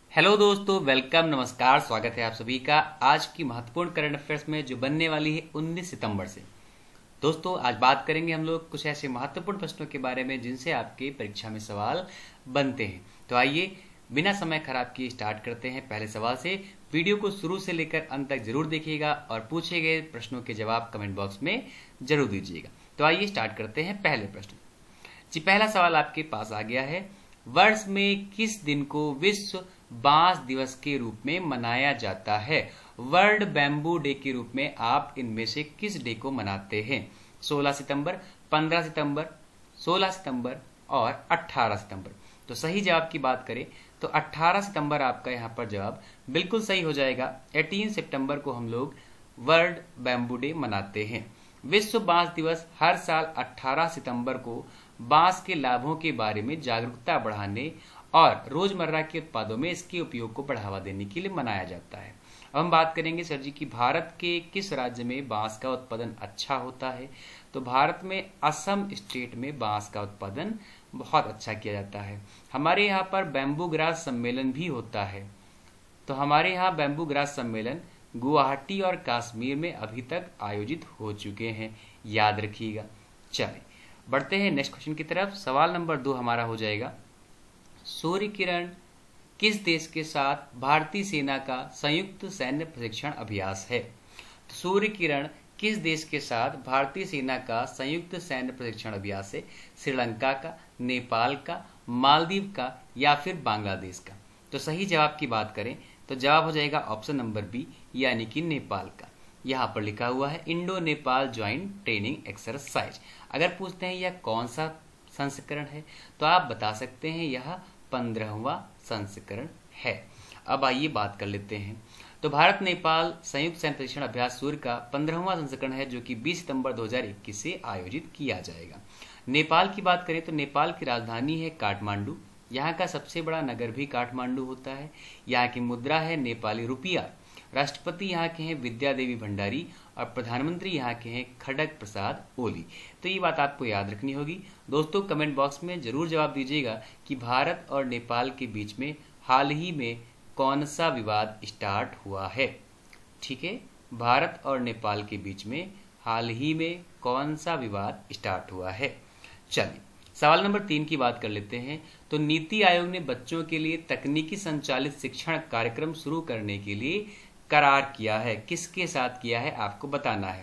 Hello दोस्तों, welcome, नमस्कार, स्वागत है आप सभी का आज की महत्वपूर्ण करंट अफेयर्स में जो बनने वाली है 19 सितंबर से। दोस्तों आज बात करेंगे हम लोग कुछ ऐसे महत्वपूर्ण प्रश्नों के बारे में जिनसे आपके परीक्षा में सवाल बनते हैं। तो आइए बिना समय खराब किए स्टार्ट करते हैं पहले सवाल से। वीडियो को शुरू से लेकर अंत तक जरूर देखिएगा और पूछे गए प्रश्नों के जवाब कमेंट बॉक्स में जरूर दीजिएगा। तो आइए स्टार्ट करते हैं पहले प्रश्न जी। पहला सवाल आपके पास आ गया है, वर्ष में किस दिन को विश्व बांस दिवस के रूप में मनाया जाता है? वर्ल्ड बैम्बू डे के रूप में आप इनमें से किस डे को मनाते हैं? 16 सितंबर, 15 सितंबर, 16 सितंबर और 18 सितंबर। तो सही जवाब की बात करें तो 18 सितंबर आपका यहाँ पर जवाब बिल्कुल सही हो जाएगा। 18 सितंबर को हम लोग वर्ल्ड बैम्बू डे मनाते हैं। विश्व बांस दिवस हर साल 18 सितंबर को बांस के लाभों के बारे में जागरूकता बढ़ाने और रोजमर्रा के उत्पादों में इसके उपयोग को बढ़ावा देने के लिए मनाया जाता है। अब हम बात करेंगे सर जी कि भारत के किस राज्य में बांस का उत्पादन अच्छा होता है? तो भारत में असम स्टेट में बांस का उत्पादन बहुत अच्छा किया जाता है। हमारे यहाँ पर बैम्बू ग्रास सम्मेलन भी होता है। तो हमारे यहाँ बैम्बू ग्रास सम्मेलन गुवाहाटी और कश्मीर में अभी तक आयोजित हो चुके हैं, याद रखिएगा। चलिए बढ़ते हैं नेक्स्ट क्वेश्चन की तरफ। सवाल नंबर 2 हमारा हो जाएगा, सूर्य किरण किस देश के साथ भारतीय सेना का संयुक्त सैन्य प्रशिक्षण अभ्यास है? तो सूर्य किरण किस देश के साथ भारतीय सेना का संयुक्त सैन्य प्रशिक्षण अभ्यास है? श्रीलंका का, नेपाल का, मालदीव का या फिर बांग्लादेश का? तो सही जवाब की बात करें तो जवाब हो जाएगा ऑप्शन नंबर बी, यानी कि नेपाल का। यहाँ पर लिखा हुआ है Indo Nepal joint training exercise. अगर पूछते हैं यह कौन सा संस्करण है तो आप बता सकते हैं यह 15वां संस्करण है। अब आइए बात कर लेते हैं। तो भारत नेपाल संयुक्त सैन्य प्रशिक्षण अभ्यास सूर्य का 15वां संस्करण है जो कि 20 सितंबर 2021 से आयोजित किया जाएगा। नेपाल की बात करें तो नेपाल की राजधानी है काठमांडू। यहाँ का सबसे बड़ा नगर भी काठमांडू होता है। यहाँ की मुद्रा है नेपाली रुपया। राष्ट्रपति यहाँ के हैं विद्या देवी भंडारी और प्रधानमंत्री यहाँ के हैं खड़ग प्रसाद ओली। तो ये बात आपको याद रखनी होगी। दोस्तों कमेंट बॉक्स में जरूर जवाब दीजिएगा कि भारत और नेपाल के बीच में हाल ही में कौन सा विवाद स्टार्ट हुआ है। ठीक है, भारत और नेपाल के बीच में हाल ही में कौन सा विवाद स्टार्ट हुआ है। चलिए सवाल नंबर 3 की बात कर लेते हैं। तो नीति आयोग ने बच्चों के लिए तकनीकी संचालित शिक्षण कार्यक्रम शुरू करने के लिए करार किया है। किसके साथ किया है आपको बताना है।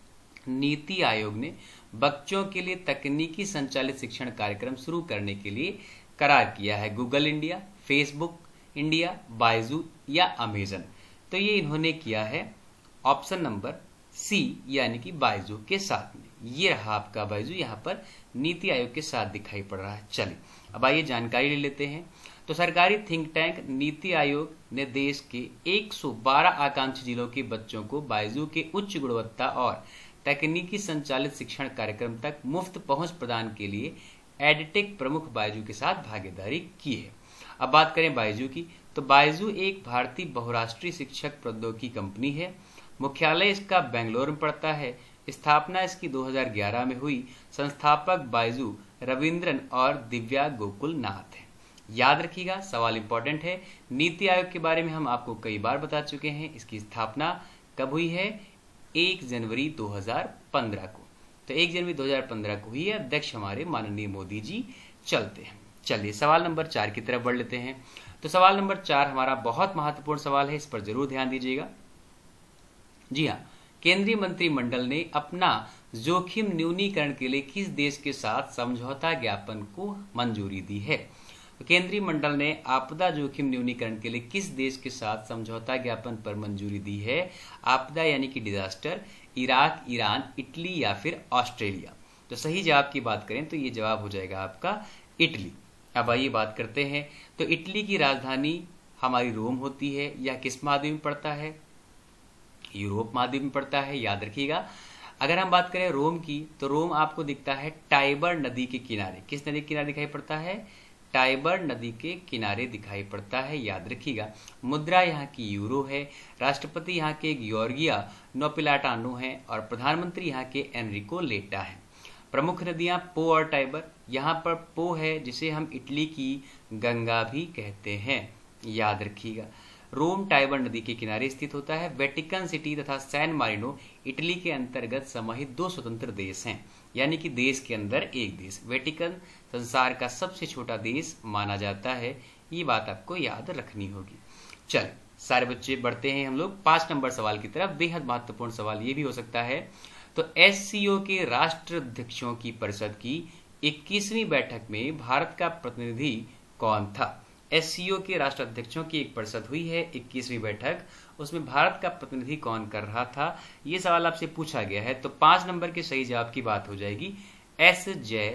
नीति आयोग ने बच्चों के लिए तकनीकी संचालित शिक्षण कार्यक्रम शुरू करने के लिए करार किया है। Google India, Facebook India, Byju या अमेजन? तो ये इन्होंने किया है ऑप्शन नंबर सी, यानी कि बायजू के साथ में। ये रहा आपका बायजू, यहाँ पर नीति आयोग के साथ दिखाई पड़ रहा है। चलिए अब आइए जानकारी ले लेते हैं। तो सरकारी थिंक टैंक नीति आयोग ने देश के 112 आकांक्षी जिलों के बच्चों को बायजू के उच्च गुणवत्ता और तकनीकी संचालित शिक्षण कार्यक्रम तक मुफ्त पहुंच प्रदान के लिए एडटेक प्रमुख बायजू के साथ भागीदारी की है। अब बात करें बायजू की, तो बायजू एक भारतीय बहुराष्ट्रीय शिक्षक प्रौद्योगिकी कंपनी है। मुख्यालय इसका बेंगलोर में पड़ता है। स्थापना इसकी 2011 में हुई। संस्थापक बायजू रविंद्रन और दिव्या गोकुल नाथ है। याद रखिएगा, सवाल इंपॉर्टेंट है। नीति आयोग के बारे में हम आपको कई बार बता चुके हैं। इसकी स्थापना कब हुई है? 1 जनवरी 2015 को। तो 1 जनवरी 2015 को ही अध्यक्ष हमारे माननीय मोदी जी चलते हैं। चलिए सवाल नंबर 4 की तरफ बढ़ लेते हैं। तो सवाल नंबर 4 हमारा बहुत महत्वपूर्ण सवाल है, इस पर जरूर ध्यान दीजिएगा। जी हाँ, केंद्रीय मंत्रिमंडल ने अपना जोखिम न्यूनीकरण के लिए किस देश के साथ समझौता ज्ञापन को मंजूरी दी है? तो केंद्रीय मंडल ने आपदा जोखिम न्यूनीकरण के लिए किस देश के साथ समझौता ज्ञापन पर मंजूरी दी है? आपदा यानी कि डिजास्टर, इराक, ईरान, इटली या फिर ऑस्ट्रेलिया? तो सही जवाब की बात करें तो ये जवाब हो जाएगा आपका इटली। अब आइए बात करते हैं। तो इटली की राजधानी हमारी रोम होती है। यह किस महाद्वीप में पड़ता है? यूरोप महाद्वीप में पड़ता है, याद रखिएगा। अगर हम बात करें रोम की, तो रोम आपको दिखता है टाइबर नदी के किनारे। किस नदी के किनारे दिखाई पड़ता है? टाइबर नदी के किनारे दिखाई पड़ता है, याद रखिएगा। मुद्रा यहाँ की यूरो है। राष्ट्रपति यहाँ के गियोर्गिया नोपिलाटानो है और प्रधानमंत्री यहाँ के एनरिको लेटा है। प्रमुख नदियां पो और टाइबर। यहाँ पर पो है जिसे हम इटली की गंगा भी कहते हैं। याद रखिएगा। रोम टाइबर नदी के किनारे स्थित होता है। वेटिकन सिटी तथा सैन मारिनो इटली के अंतर्गत समाहित दो स्वतंत्र देश हैं, यानी कि देश के अंदर एक देश। वेटिकन संसार का सबसे छोटा देश माना जाता है, ये बात आपको याद रखनी होगी। चल सारे बच्चे बढ़ते हैं हम लोग 5 नंबर सवाल की तरफ। बेहद महत्वपूर्ण सवाल ये भी हो सकता है। तो एससीओ के राष्ट्राध्यक्षों की परिषद की 21वीं बैठक में भारत का प्रतिनिधि कौन था? एससीओ के राष्ट्राध्यक्षों की एक परिषद हुई है, 21वीं बैठक, उसमें भारत का प्रतिनिधि कौन कर रहा था, ये सवाल आपसे पूछा गया है। तो 5 नंबर के सही जवाब की बात हो जाएगी एस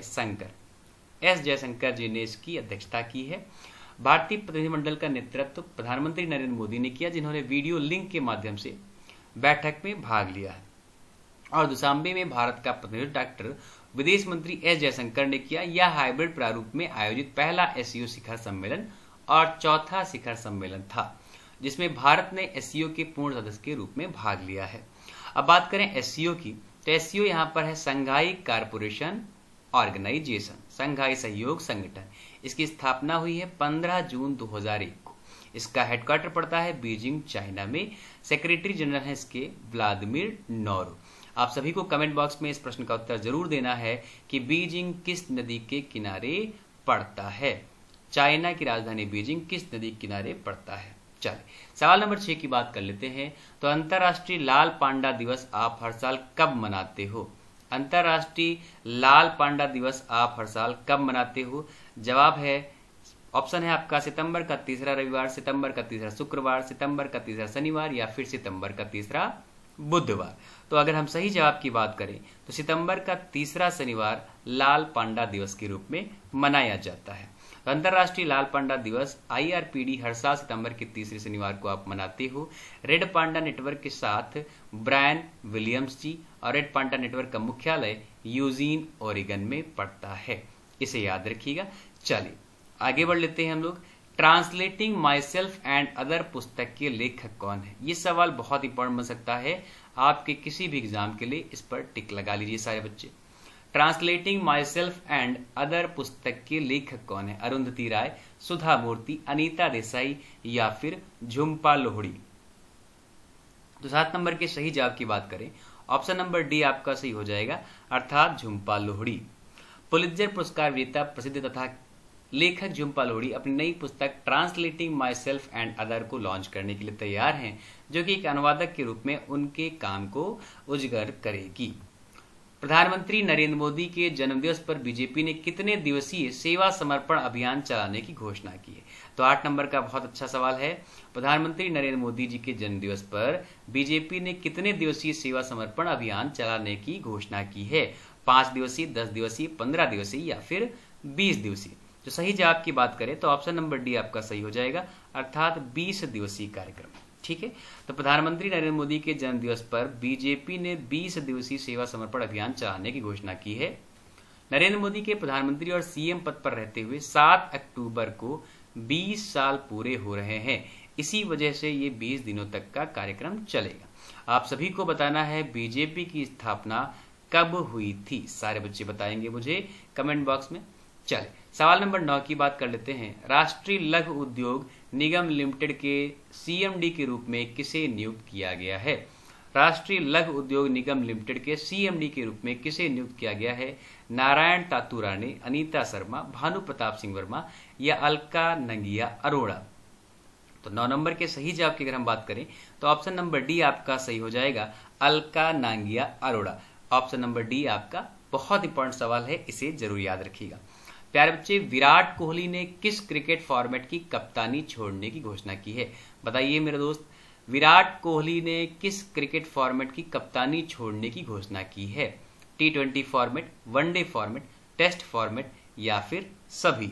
जयशंकर। एस जयशंकर जी ने इसकी अध्यक्षता की है। भारतीय प्रतिनिधिमंडल का नेतृत्व प्रधानमंत्री नरेंद्र मोदी ने किया, जिन्होंने वीडियो लिंक के माध्यम से बैठक में भाग लिया है। और दुशांबे में भारत का प्रतिनिधित्व डॉक्टर विदेश मंत्री एस जयशंकर ने किया। यह हाइब्रिड प्रारूप में आयोजित पहला एससीओ शिखर सम्मेलन और चौथा शिखर सम्मेलन था, जिसमें भारत ने एससीओ के पूर्ण सदस्य के रूप में भाग लिया है। अब बात करें एससीओ की, तो एससीओ यहां पर है संघाई कारपोरेशन ऑर्गेनाइजेशन, संघाई सहयोग संगठन। इसकी स्थापना हुई है 15 जून 2001 को। इसका हेडक्वार्टर पड़ता है बीजिंग, चाइना में। सेक्रेटरी जनरल है इसके व्लादिमीर नोरो। आप सभी को कमेंट बॉक्स में इस प्रश्न का उत्तर जरूर देना है कि बीजिंग किस नदी के किनारे पड़ता है। चाइना की राजधानी बीजिंग किस नदी के किनारे पड़ता है। चलिए सवाल नंबर 6 की बात कर लेते हैं। तो अंतर्राष्ट्रीय लाल पांडा दिवस आप हर साल कब मनाते हो? अंतर्राष्ट्रीय लाल पांडा दिवस आप हर साल कब मनाते हो? जवाब है, ऑप्शन है आपका सितंबर का तीसरा रविवार, सितंबर का तीसरा शुक्रवार, सितंबर का तीसरा शनिवार या फिर सितंबर का तीसरा बुधवार। तो अगर हम सही जवाब की बात करें तो सितंबर का तीसरा शनिवार लाल पांडा दिवस के रूप में मनाया जाता है। अंतर्राष्ट्रीय लाल पांडा दिवस आईआरपीडी हर साल सितंबर के तीसरे शनिवार को आप मनाते हो। रेड पांडा नेटवर्क के साथ ब्रायन विलियम्स जी, और रेड पांडा नेटवर्क का मुख्यालय यूजीन ओरेगन में पड़ता है, इसे याद रखिएगा। चलिए आगे बढ़ लेते हैं हम लोग। Translating myself and other पुस्तक के लेखक कौन है? ये सवाल बहुत इंपॉर्टेंट बन सकता है आपके किसी भी एग्जाम के लिए, इस पर टिक लगा लीजिए सारे बच्चे। Translating myself and other पुस्तक के लेखक कौन है? अरुंधति राय, सुधा मूर्ति, अनीता देसाई या फिर झुम्पा लोहड़ी। तो 7 नंबर के सही जवाब की बात करें, ऑप्शन नंबर डी आपका सही हो जाएगा, अर्थात झुम्पा लोहड़ी। पुलित्जर पुरस्कार विजेता प्रसिद्ध तथा लेखक झुम्पा लोहड़ी अपनी नई पुस्तक translating myself and other को लॉन्च करने के लिए तैयार हैं, जो कि एक अनुवादक के रूप में उनके काम को उजागर करेगी। प्रधानमंत्री नरेंद्र मोदी के जन्मदिवस पर बीजेपी ने कितने दिवसीय सेवा समर्पण अभियान चलाने की घोषणा की है? तो 8 नंबर का बहुत अच्छा सवाल है। प्रधानमंत्री नरेंद्र मोदी जी के जन्मदिवस पर बीजेपी ने कितने दिवसीय सेवा समर्पण अभियान चलाने की घोषणा की है? 5 दिवसीय, 10 दिवसीय, 15 दिवसीय या फिर 20 दिवसीय। तो सही जवाब की बात करें तो ऑप्शन नंबर डी आपका सही हो जाएगा, अर्थात 20 दिवसीय कार्यक्रम। ठीक है, तो प्रधानमंत्री नरेंद्र मोदी के जन्मदिवस पर बीजेपी ने 20 दिवसीय सेवा समर्पण अभियान चलाने की घोषणा की है। नरेंद्र मोदी के प्रधानमंत्री और सीएम पद पर रहते हुए 7 अक्टूबर को 20 साल पूरे हो रहे हैं। इसी वजह से ये 20 दिनों तक का कार्यक्रम चलेगा। आप सभी को बताना है बीजेपी की स्थापना कब हुई थी, सारे बच्चे बताएंगे मुझे कमेंट बॉक्स में। चले सवाल नंबर 9 की बात कर लेते हैं। राष्ट्रीय लघु उद्योग निगम लिमिटेड के सीएमडी के रूप में किसे नियुक्त किया गया है? राष्ट्रीय लघु उद्योग निगम लिमिटेड के सीएमडी के रूप में किसे नियुक्त किया गया है? नारायण तातुराने, अनीता शर्मा, भानु प्रताप सिंह वर्मा या अलका नंगिया अरोड़ा। तो 9 नंबर के सही जवाब की अगर हम बात करें तो ऑप्शन नंबर डी आपका सही हो जाएगा, Alka Nangia Arora. Option number D आपका बहुत इंपॉर्टेंट सवाल है, इसे जरूर याद रखिएगा। प्यारे बच्चे, विराट कोहली ने किस क्रिकेट फॉर्मेट की कप्तानी छोड़ने की घोषणा की है? बताइए मेरे दोस्त, विराट कोहली ने किस क्रिकेट फॉर्मेट की कप्तानी छोड़ने की घोषणा की है? T20 format, one day format, test format या फिर सभी?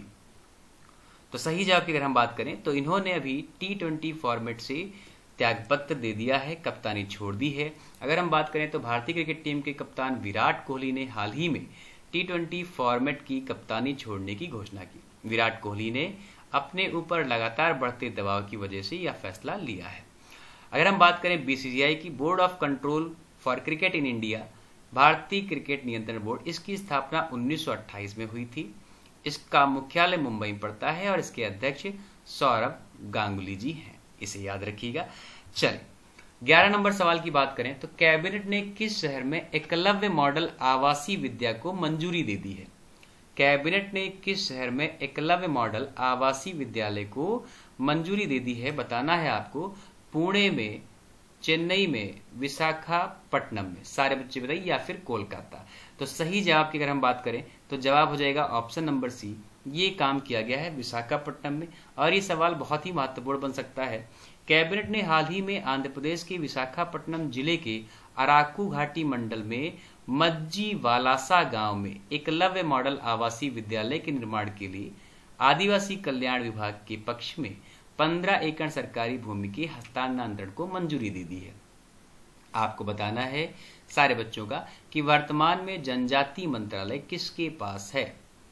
तो सही जवाब की अगर हम बात करें तो इन्होंने अभी T20 फॉर्मेट से त्यागपत्र दे दिया है, कप्तानी छोड़ दी है। अगर हम बात करें तो भारतीय क्रिकेट टीम के कप्तान विराट कोहली ने हाल ही में T20 फॉर्मेट की कप्तानी छोड़ने की घोषणा की। विराट कोहली ने अपने ऊपर लगातार बढ़ते दबाव की वजह से यह फैसला लिया है। अगर हम बात करें बीसीसीआई की, board of control for cricket in India, भारतीय क्रिकेट नियंत्रण बोर्ड, इसकी स्थापना 1928 में हुई थी। इसका मुख्यालय मुंबई में पड़ता है और इसके अध्यक्ष सौरभ गांगुली जी हैं, इसे याद रखिएगा। चलिए 11 नंबर सवाल की बात करें तो कैबिनेट ने किस शहर में एकलव्य मॉडल आवासीय विद्या को मंजूरी दे दी है? कैबिनेट ने किस शहर में एकलव्य मॉडल आवासीय विद्यालय को मंजूरी दे दी है? बताना है आपको। पुणे में, चेन्नई में, विशाखापट्टनम में, सारे बच्चे बताइए, या फिर कोलकाता। तो सही जवाब की अगर हम बात करें तो जवाब हो जाएगा ऑप्शन नंबर सी, ये काम किया गया है विशाखापट्टनम में। और ये सवाल बहुत ही महत्वपूर्ण बन सकता है। कैबिनेट ने हाल ही में आंध्र प्रदेश के विशाखापट्टनम जिले के अराकू घाटी मंडल में मज्जी वालासा गांव में एकलव्य मॉडल आवासीय विद्यालय के निर्माण के लिए आदिवासी कल्याण विभाग के पक्ष में 15 एकड़ सरकारी भूमि के हस्तांतरण को मंजूरी दे दी है। आपको बताना है सारे बच्चों का कि वर्तमान में जनजाति मंत्रालय किसके पास है?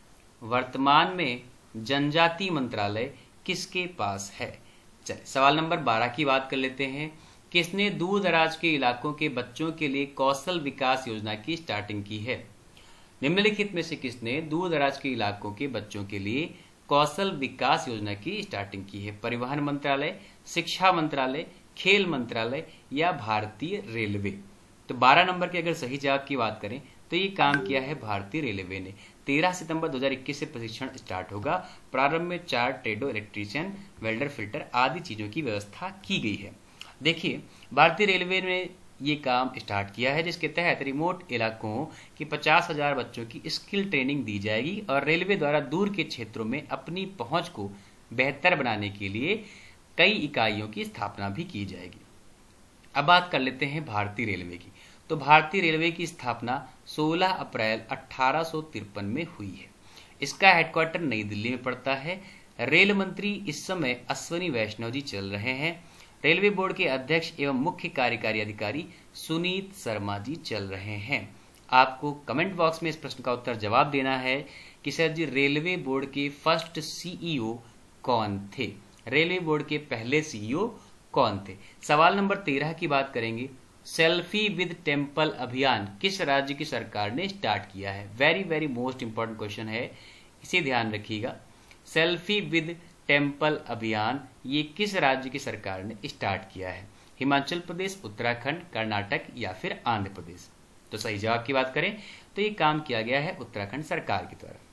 वर्तमान में जनजाति मंत्रालय किसके पास है? चलिए सवाल नंबर 12 की बात कर लेते हैं। किसने दूर दराज के इलाकों के बच्चों के लिए कौशल विकास योजना की स्टार्टिंग की है? निम्नलिखित में से किसने दूर दराज के इलाकों के बच्चों के लिए कौशल विकास योजना की स्टार्टिंग की है? परिवहन मंत्रालय, शिक्षा मंत्रालय, खेल मंत्रालय या भारतीय रेलवे? तो 12 नंबर के अगर सही जवाब की बात करें तो ये काम किया है भारतीय रेलवे ने। 13 सितंबर 2021 से प्रशिक्षण स्टार्ट होगा। प्रारंभ में 4 ट्रेडो, इलेक्ट्रीशियन, वेल्डर, फिल्टर आदि चीजों की व्यवस्था की गई है। देखिए भारतीय रेलवे ने ये काम स्टार्ट किया है जिसके तहत रिमोट इलाकों के 50,000 बच्चों की स्किल ट्रेनिंग दी जाएगी और रेलवे द्वारा दूर के क्षेत्रों में अपनी पहुंच को बेहतर बनाने के लिए कई इकाइयों की स्थापना भी की जाएगी। अब बात कर लेते हैं भारतीय रेलवे की। तो भारतीय रेलवे की स्थापना 16 अप्रैल 1853 में हुई है। इसका हेडक्वार्टर नई दिल्ली में पड़ता है। रेल मंत्री इस समय अश्वनी वैष्णव जी चल रहे हैं। रेलवे बोर्ड के अध्यक्ष एवं मुख्य कार्यकारी अधिकारी सुनीत शर्मा जी चल रहे हैं। आपको कमेंट बॉक्स में इस प्रश्न का उत्तर जवाब देना है कि सर जी रेलवे बोर्ड के फर्स्ट सीईओ कौन थे? रेलवे बोर्ड के पहले सीईओ कौन थे? सवाल नंबर 13 की बात करेंगे। सेल्फी विद टेम्पल अभियान किस राज्य की सरकार ने स्टार्ट किया है? Very very most important question है, इसे ध्यान रखिएगा। सेल्फी विद टेम्पल अभियान ये किस राज्य की सरकार ने स्टार्ट किया है? हिमाचल प्रदेश, उत्तराखंड, कर्नाटक या फिर आंध्र प्रदेश? तो सही जवाब की बात करें तो ये काम किया गया है उत्तराखंड सरकार के द्वारा।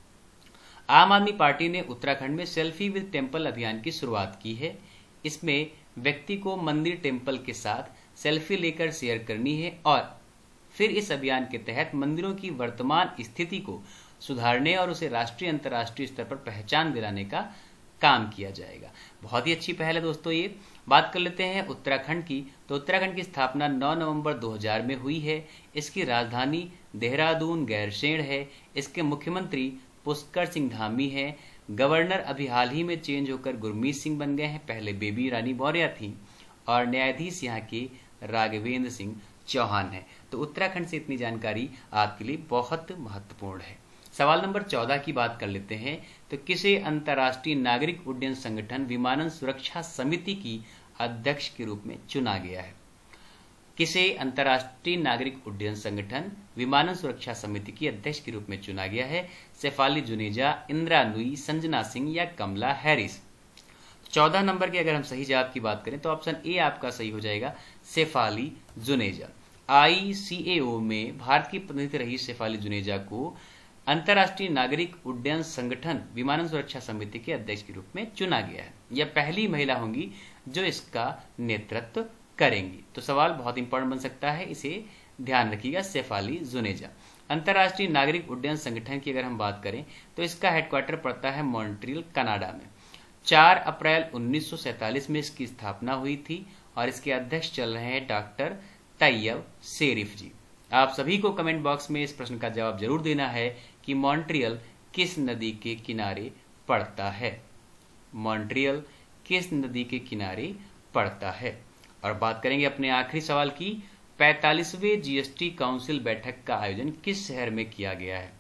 आम आदमी पार्टी ने उत्तराखंड में सेल्फी विद टेम्पल अभियान की शुरुआत की है। इसमें व्यक्ति को मंदिर टेम्पल के साथ सेल्फी लेकर शेयर करनी है और फिर इस अभियान के तहत मंदिरों की वर्तमान स्थिति को सुधारने और उसे राष्ट्रीय अंतर्राष्ट्रीय स्तर पर पहचान दिलाने का काम किया जाएगा। बहुत ही अच्छी पहल है दोस्तों ये। बात कर लेते हैं उत्तराखंड की। तो उत्तराखंड की स्थापना 9 नवंबर 2000 में हुई है। इसकी राजधानी देहरादून गैरसैंण है। इसके मुख्यमंत्री पुष्कर सिंह धामी है। गवर्नर अभी हाल ही में चेंज होकर गुरमीत सिंह बन गए हैं, पहले बेबी रानी मौर्य थी। और न्यायाधीश यहाँ के राघवेंद्र सिंह चौहान है। तो उत्तराखंड से इतनी जानकारी आपके लिए बहुत महत्वपूर्ण है। सवाल नंबर 14 की बात कर लेते हैं। तो किसे अंतर्राष्ट्रीय नागरिक उड्डयन संगठन विमानन सुरक्षा समिति की अध्यक्ष के रूप में चुना गया है? किसे अंतर्राष्ट्रीय नागरिक उड्डयन संगठन विमानन सुरक्षा समिति की अध्यक्ष के रूप में चुना गया है? शेफाली जुनेजा, इंदिरा नूई, संजना सिंह या कमला हैरिस? 14 नंबर के अगर हम सही जवाब की बात करें तो ऑप्शन ए आपका सही हो जाएगा, शेफाली जुनेजा। ICAO में भारत की प्रतिनिधि रही शेफाली जुनेजा को अंतर्राष्ट्रीय नागरिक उड्डयन संगठन विमानन सुरक्षा समिति के अध्यक्ष के रूप में चुना गया है। यह पहली महिला होंगी जो इसका नेतृत्व करेंगी। तो सवाल बहुत इंपॉर्टेंट बन सकता है, इसे ध्यान रखिएगा, शेफाली जुनेजा। अंतर्राष्ट्रीय नागरिक उड्डयन संगठन की अगर हम बात करें तो इसका हेडक्वार्टर पड़ता है मॉन्ट्रियल, कनाडा में। 4 अप्रैल 1947 में इसकी स्थापना हुई थी और इसके अध्यक्ष चल रहे हैं डॉक्टर तैयब शेरिफ जी। आप सभी को कमेंट बॉक्स में इस प्रश्न का जवाब जरूर देना है कि मॉन्ट्रियल किस नदी के किनारे पड़ता है? मॉन्ट्रियल किस नदी के किनारे पड़ता है? और बात करेंगे अपने आखिरी सवाल की। 45वें GST काउंसिल बैठक का आयोजन किस शहर में किया गया है?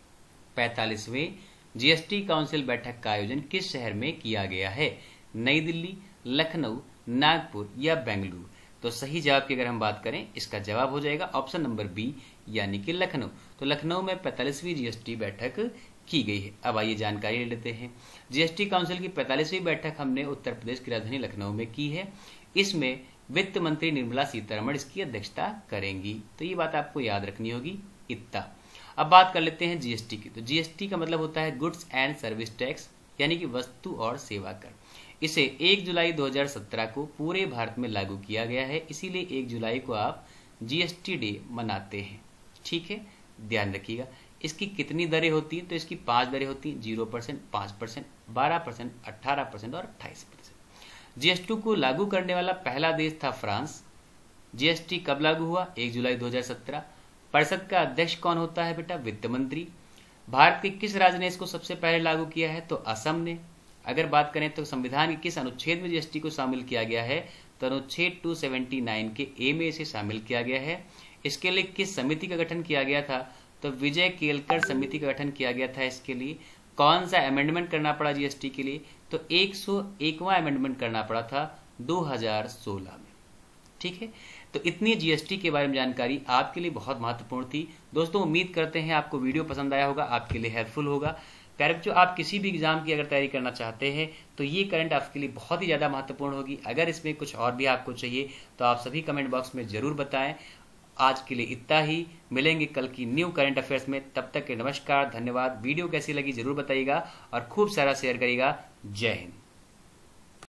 45वें GST काउंसिल बैठक का आयोजन किस शहर में किया गया है? नई दिल्ली, लखनऊ, नागपुर या बेंगलुरु? तो सही जवाब की अगर हम बात करें इसका जवाब हो जाएगा ऑप्शन नंबर बी, यानी कि लखनऊ। तो लखनऊ में 45वीं GST बैठक की गई है। अब आइए जानकारी ले लेते हैं। जीएसटी काउंसिल की 45वीं बैठक हमने उत्तर प्रदेश की राजधानी लखनऊ में की है। इसमें वित्त मंत्री निर्मला सीतारमण इसकी अध्यक्षता करेंगी, तो ये बात आपको याद रखनी होगी। इतना अब बात कर लेते हैं जीएसटी की। तो जीएसटी का मतलब होता है गुड्स एंड सर्विस टैक्स, यानी कि वस्तु और सेवा कर। इसे 1 जुलाई 2017 को पूरे भारत में लागू किया गया है, इसीलिए 1 जुलाई को आप जीएसटी डे मनाते हैं। ठीक है, ध्यान रखिएगा। इसकी कितनी दरें होती हैं? तो इसकी 5 दरें होती हैं, 0%, 5%, 12%, 18% और 28%। जीएसटी को लागू करने वाला पहला देश था फ्रांस। जीएसटी कब लागू हुआ? 1 जुलाई 2017। परिषद का अध्यक्ष कौन होता है बेटा? वित्त मंत्री। भारत के किस राज्य ने इसको सबसे पहले लागू किया है? तो असम ने। अगर बात करें तो संविधान के किस अनुच्छेद में जीएसटी को शामिल किया गया है? तो अनुच्छेद 279 के ए में इसे शामिल किया गया है। इसके लिए किस समिति का गठन किया गया था? तो विजय केलकर समिति का गठन किया गया था। इसके लिए कौन सा अमेंडमेंट करना पड़ा जीएसटी के लिए? तो 101वां अमेंडमेंट करना पड़ा था 2016 में। ठीक है, तो इतनी जीएसटी के बारे में जानकारी आपके लिए बहुत महत्वपूर्ण थी। दोस्तों, उम्मीद करते हैं आपको वीडियो पसंद आया होगा, आपके लिए हेल्पफुल होगा। प्यारे बच्चों, आप किसी भी एग्जाम की अगर तैयारी करना चाहते हैं तो ये करंट आपके लिए बहुत ही ज़्यादा महत्वपूर्ण होगी। अगर इसमें कुछ और भी आपको चाहिए तो आप सभी कमेंट बॉक्स में ज़रूर बताएं। आज के लिए इतना ही, मिलेंगे कल की न्यू करंट अफेयर्स में। तब तक के नमस्कार, धन्यवाद। वीडियो कैसी लगी ज़रूर बताइएगा और खूब सारा शेयर करिएगा। जय हिंद।